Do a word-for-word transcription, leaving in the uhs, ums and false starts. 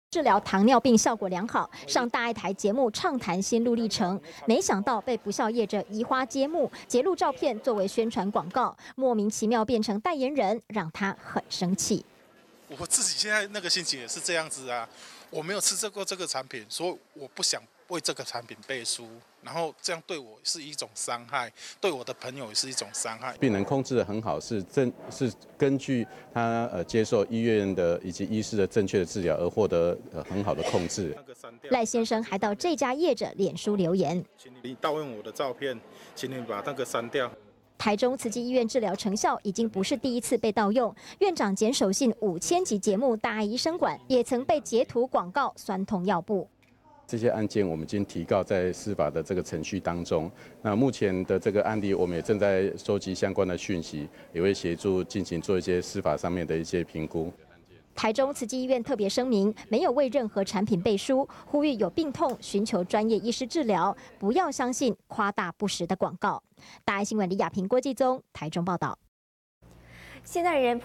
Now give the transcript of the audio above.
治疗糖尿病效果良好，上大爱台节目畅谈心路历程，没想到被不肖业者移花接木，截录照片作为宣传广告，莫名其妙变成代言人，让他很生气。 我自己现在那个心情也是这样子啊，我没有吃过这个产品，所以我不想为这个产品背书，然后这样对我是一种伤害，对我的朋友也是一种伤害。 病人控制得很好，是正是根据他呃接受医院的以及医师的正确的治疗而获得呃很好的控制。 赖先生还到这家业者脸书留言， 请你盗用我的照片，请你把那个删掉。 台中慈济医院治疗成效已经不是第一次被盗用，院长简守信五千集节目《大爱医生馆》也曾被截图广告酸痛药布。 这些案件我们已经提告在司法的这个程序当中。那目前的这个案例，我们也正在收集相关的讯息，也会协助进行做一些司法上面的一些评估。 台中慈济医院特别声明，没有为任何产品背书，呼吁有病痛寻求专业医师治疗，不要相信夸大不实的广告。大爱新闻李雅萍、郭继宗，台中报道。 现代人